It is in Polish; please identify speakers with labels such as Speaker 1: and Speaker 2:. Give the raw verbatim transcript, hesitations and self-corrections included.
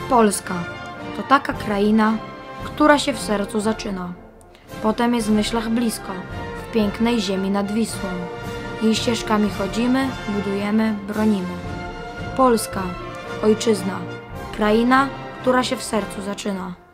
Speaker 1: Polska to taka kraina, która się w sercu zaczyna. Potem jest w myślach blisko, w pięknej ziemi nad Wisłą. Jej ścieżkami chodzimy, budujemy, bronimy. Polska, ojczyzna, kraina, która się w sercu zaczyna.